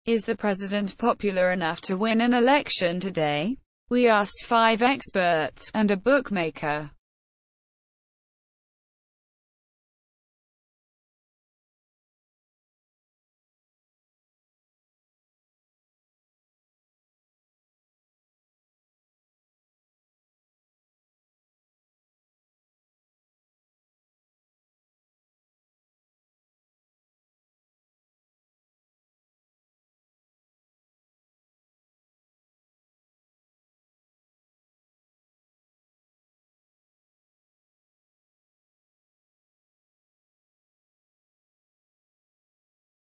Is the president popular enough to win an election today? We asked 5 experts and a bookmaker.